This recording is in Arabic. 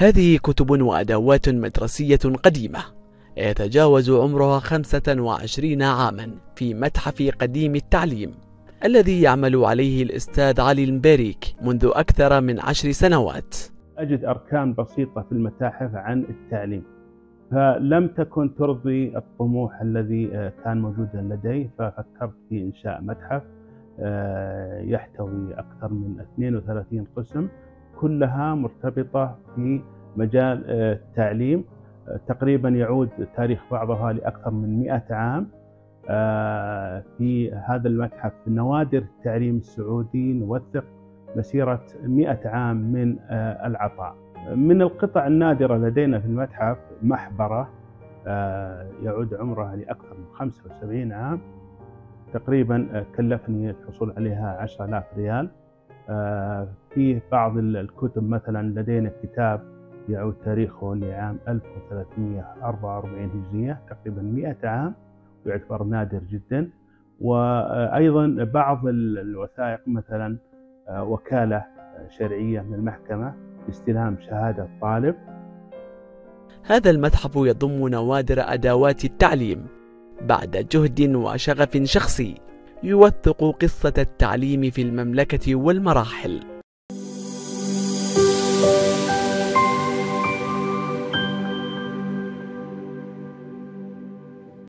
هذه كتب وأدوات مدرسية قديمة يتجاوز عمرها 25 عاما في متحف قديم التعليم الذي يعمل عليه الأستاذ علي المباريك منذ أكثر من 10 سنوات. أجد أركان بسيطة في المتاحف عن التعليم، فلم تكن ترضي الطموح الذي كان موجودا لدي، ففكرت في إنشاء متحف يحتوي أكثر من 32 قسم كلها مرتبطة في مجال التعليم. تقريبا يعود تاريخ بعضها لأكثر من 100 عام. في هذا المتحف نوادر التعليم السعودي نوثق مسيرة 100 عام من العطاء. من القطع النادرة لدينا في المتحف محبرة يعود عمرها لأكثر من 75 عام، تقريبا كلفني الحصول عليها 10,000 ريال. في بعض الكتب مثلا لدينا كتاب يعود تاريخه لعام 1344 هجرية، تقريبا 100 عام، ويعتبر نادر جدا. وأيضا بعض الوثائق مثلا وكالة شرعية من المحكمة لاستلام شهادة طالب. هذا المتحف يضم نوادر أدوات التعليم بعد جهد وشغف شخصي يوثق قصة التعليم في المملكة والمراحل.